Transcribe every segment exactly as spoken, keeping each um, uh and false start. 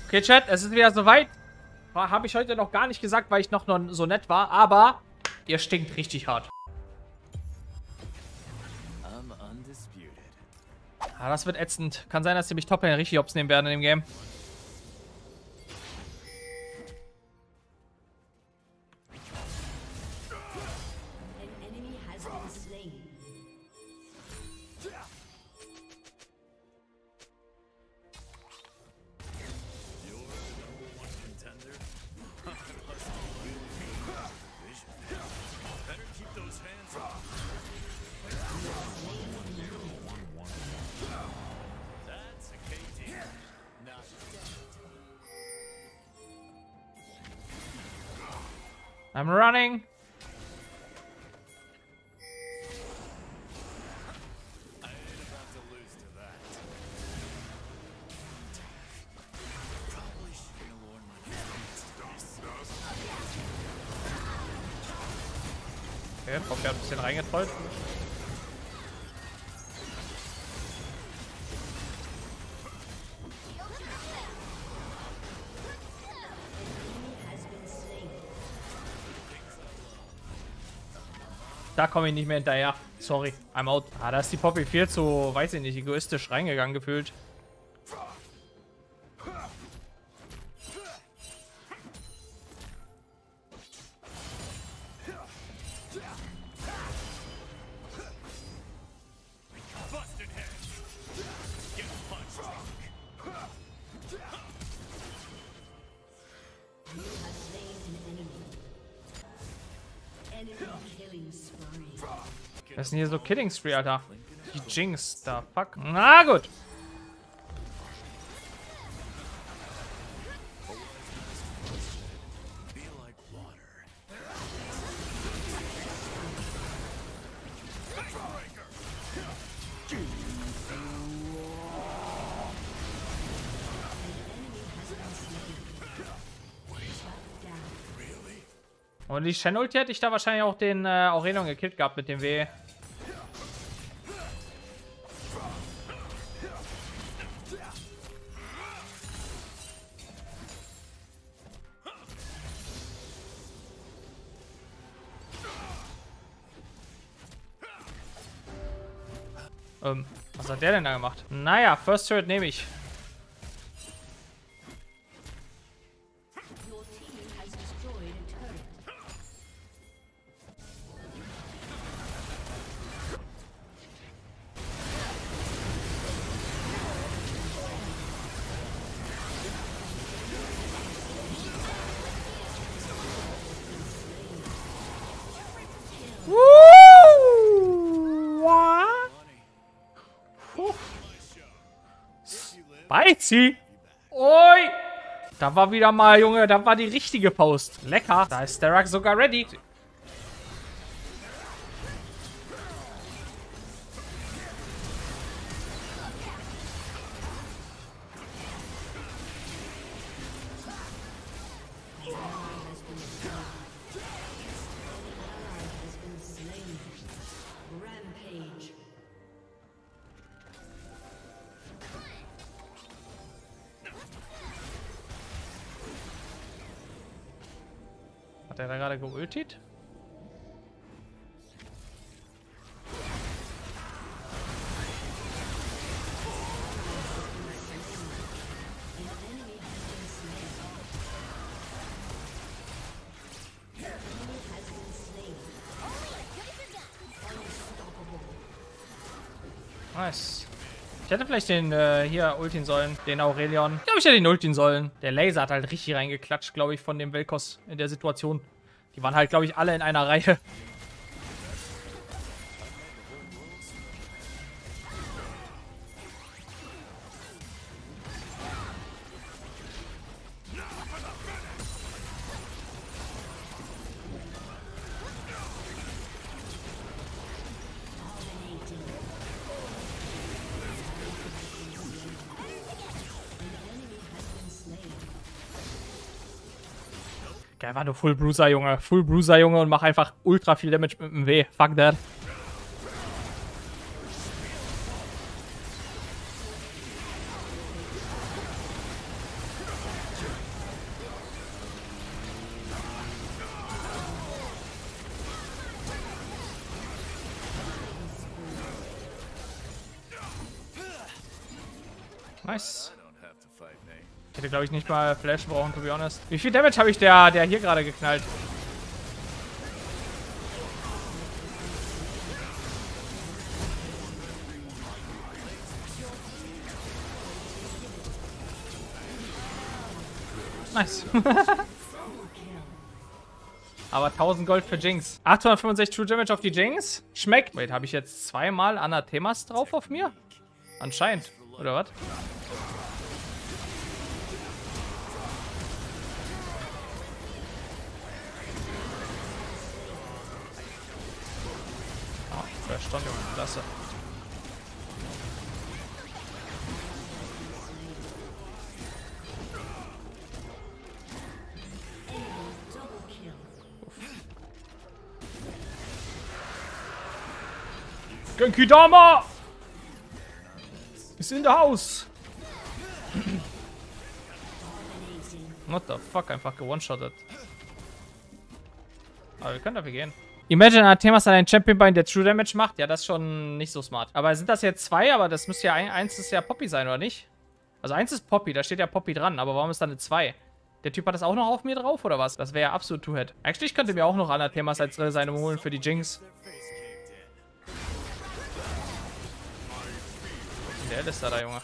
Okay, Chat, es ist wieder soweit. Habe ich heute noch gar nicht gesagt, weil ich noch, noch so nett war, aber ihr stinkt richtig hart. Ah, das wird ätzend. Kann sein, dass sie mich Top-Lane richtig hops nehmen werden in dem Game. I'm running. Okay, Poppy hat ein bisschen reingetrollt. Da komme ich nicht mehr hinterher. Sorry, I'm out. Ah, da ist die Poppy viel zu, weiß ich nicht, egoistisch reingegangen gefühlt. Was ist denn hier so Killing Spree, Alter? Die Jinx, da fuck. Na gut. Und die Shen-Ulti hätte ich da wahrscheinlich auch den äh, Aurelion gekillt gehabt mit dem W. Ähm, was hat der denn da gemacht? Naja, First Turret nehme ich. Spicy. Oi. Da war wieder mal, Junge, da war die richtige Post. Lecker. Da ist Sterak sogar ready. Hat er da gerade geultet? Nice. Ich hätte vielleicht den äh, hier ultin sollen, den Aurelion. Ich glaube, ich hätte den ultin sollen. Der Laser hat halt richtig reingeklatscht, glaube ich, von dem Vel'Koz in der Situation. Die waren halt, glaube ich, alle in einer Reihe. Geil, war nur Full Bruiser, Junge. Full Bruiser, Junge, und mach einfach ultra viel Damage mit dem W. Fuck that. Nice. Ich hätte, glaube ich, nicht mal Flash brauchen, to be honest. Wie viel Damage habe ich der, der hier gerade geknallt? Nice. Aber tausend Gold für Jinx. achthundertfünfundsechzig True Damage auf die Jinx. Schmeckt. Wait, habe ich jetzt zweimal Anathemas drauf auf mir? Anscheinend. Oder was? Oh, Verstand, Junge. Klasse. Genki Dama! Ist in der Haus! What the fuck, einfach gewone-shottet. Aber wir können dafür gehen. Imagine Anathemas an einen Champion bei der True Damage macht. Ja, das ist schon nicht so smart. Aber sind das jetzt zwei? Aber das müsste ja ein, eins ist ja Poppy sein, oder nicht? Also eins ist Poppy, da steht ja Poppy dran. Aber warum ist da eine zwei? Der Typ hat das auch noch auf mir drauf, oder was? Das wäre ja absolut Two-Head. Actually, ich könnte mir auch noch Anathemas als äh, seine holen für die Jinx. Der ist da, da, Junge.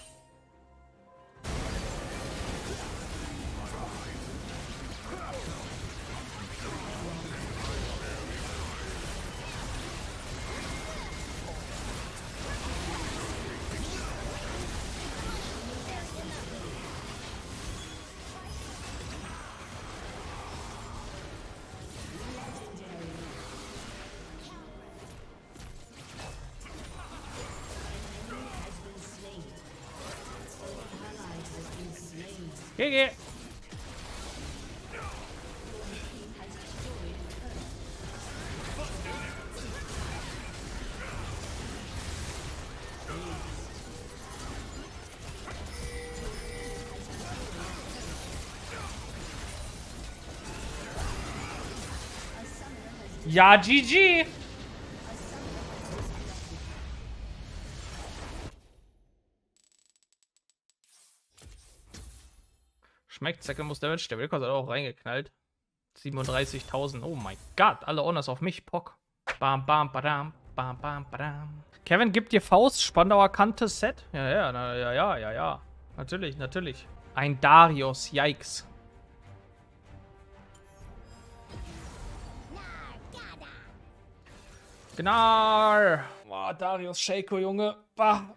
Geh, geh. Ja, G G. Schmeckt, Second Most Damage. Der Wilkos hat auch reingeknallt. siebenunddreißigtausend. Oh mein Gott, alle Honors auf mich, Pock. Bam, bam, badam, bam, bam, badam. Kevin gibt dir Faust, Spandauer Kante, Set. Ja, ja, na, ja, ja, ja, ja. Natürlich, natürlich. Ein Darius, yikes. Gnar. Boah, Darius Shaco, Junge. Bah.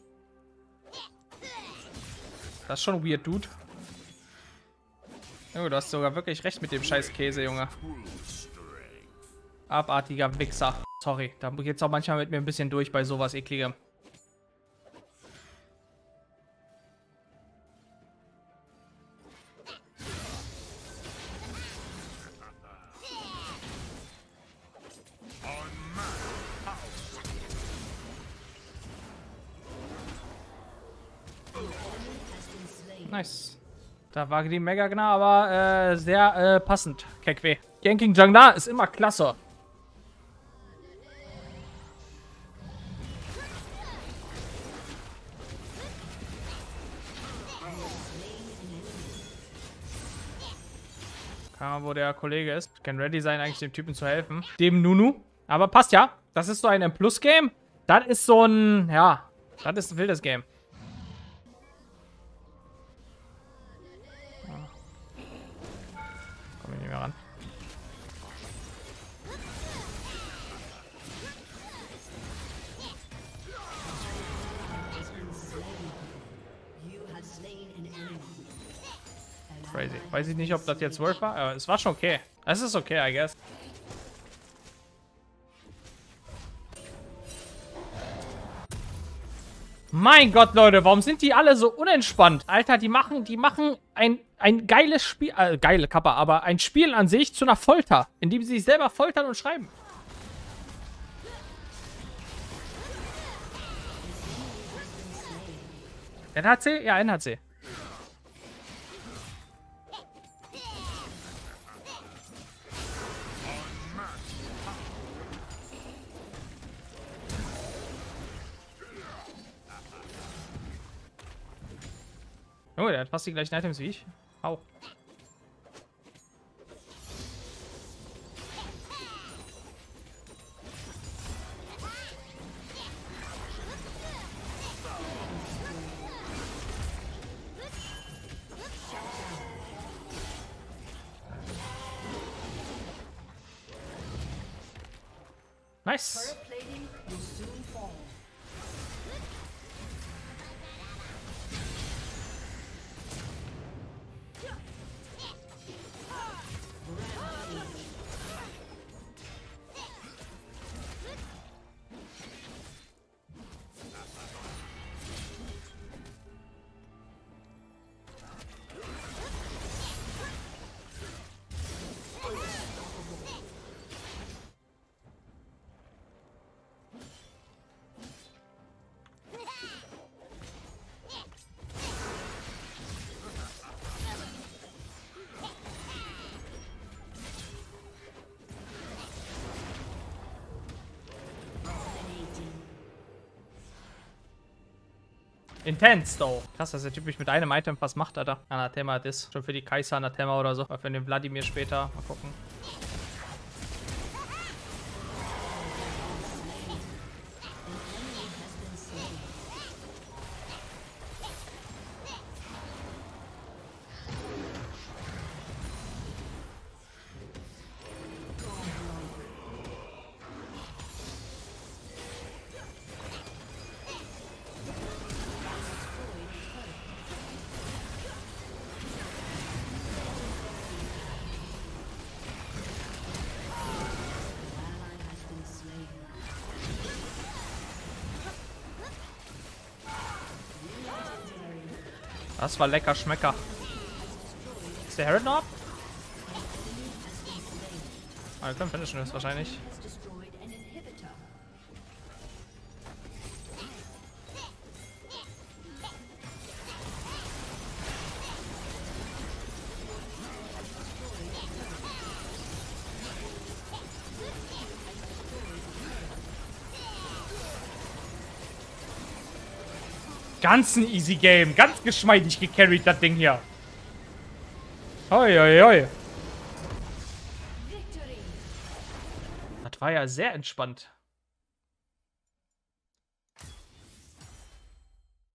Das ist schon weird, Dude. Oh, du hast sogar wirklich recht mit dem scheiß Käse, Junge. Abartiger Wichser. Sorry, da geht's auch manchmal mit mir ein bisschen durch bei sowas Ekligem. Nice. Da war die Mega Gnar, aber äh, sehr äh, passend. Kekwe. Ganking Jungler ist immer klasse. Keine Ahnung, wo der Kollege ist. Kann ready sein, eigentlich dem Typen zu helfen. Dem Nunu. Aber passt ja. Das ist so ein M-Plus-Game. Das ist so ein, ja, das ist ein wildes Game. Komm ich nicht mehr ran. Crazy. Weiß ich nicht, ob das jetzt worth war, aber es war schon okay. Es ist okay, I guess. Mein Gott, Leute, warum sind die alle so unentspannt? Alter, die machen, die machen ein, ein geiles Spiel, äh, geile Kappa, aber ein Spiel an sich zu einer Folter, in dem sie sich selber foltern und schreiben. N H C? Ja, N H C. Oh, der hat fast die gleichen Items wie ich. Au. Nice. Intense, though. Krass, dass der Typ mich mit einem Item was macht, Alter. Anathema das. Schon für die Kaiser Anathema oder so. Oder für den Wladimir später. Mal gucken. Das war lecker Schmecker. Ist der Herald noch ab? Ah, wir können finishen das wahrscheinlich. Ganz ein easy Game. Ganz geschmeidig gecarried, das Ding hier. Hoi, hoi, hoi. Das war ja sehr entspannt.